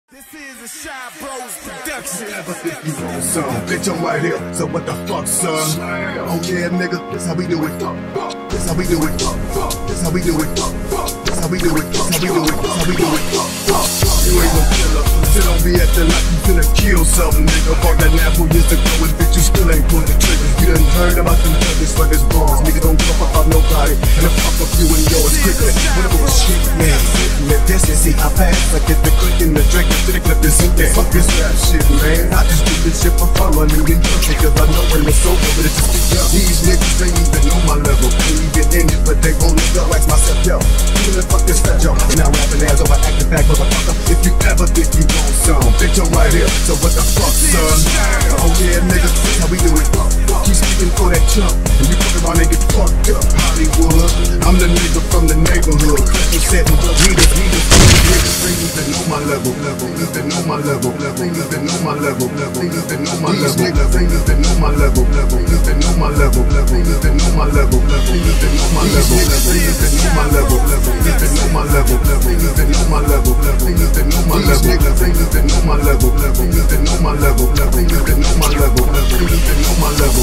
This is a Shy Bros production. Never think you want some, bitch, I'm right here, so what the fuck, son? Oh yeah, nigga, this how we do it. This how we do it. This how we do it. This how we do it. This how we do it. This how we do it. You ain't gon' kill her. Sit on me acting like you finna kill something, nigga. Bought that now 4 years ago, and bitch, you still ain't pulled the trigger. You done heard about them thuggers for this bars. Nigga don't give a fuck about nobody, and I fuck up you and yours quickly. Whatever was shit, man. Let this and see how fast I get the click in the drink and the clip is in there. Fuck this rap shit, man. I just do this shit for fun, running in country, cause I know when it's over, but it's just get young. These niggas ain't even know my level. Can't even in it, but they gon' look up like myself, yo. You the fuck this fat, yo. And I rapping as over acting back, motherfucker. If you ever think you want some, bitch, I'm right here. So what the fuck, son? Oh yeah, nigga, this how we do it. Keep speaking for that chump, and you fuck around and get fucked up. Hollywood, I'm the nigga from the neighborhood. He said, niggas even know my level, even know my level, even know my level, even know my level, even know my level, even know my level, even know my level, even know my level, even know my level, even know my level, even know my level, even know my level, even know my level, even know my level, even know my level, even know my level, even know my level,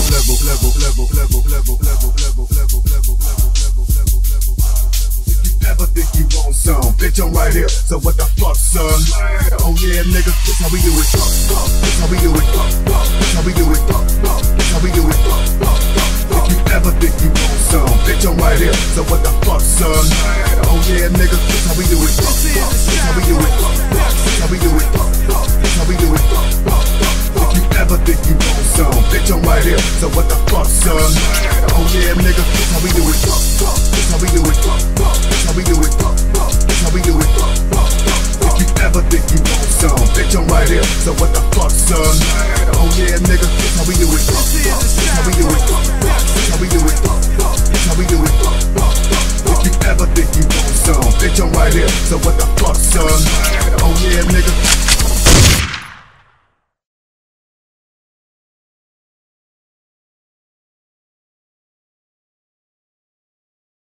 Never think you want some, bitch, I'm right here, so what the fuck, son? Oh yeah, nigga, this how we do it. This how we do it. This how we do it. This how we do it. If you ever think you want some, bitch, I'm right here, so what the fuck, son? Oh yeah, nigga, this how we do it. This how we do it. This how we do it. This how we do it. If you ever think you want some, bitch, I'm right here, so what the fuck, son? Oh yeah, nigga, this how we do it. This how we do it. This how we do it. This how we do it. If you ever think you want some, bitch, I'm right here, so what the fuck, son? Oh yeah, nigga, this how we do it. This how we do it. This how we do it. This how we do it. If you ever think you want some, bitch, I'm right here, so what the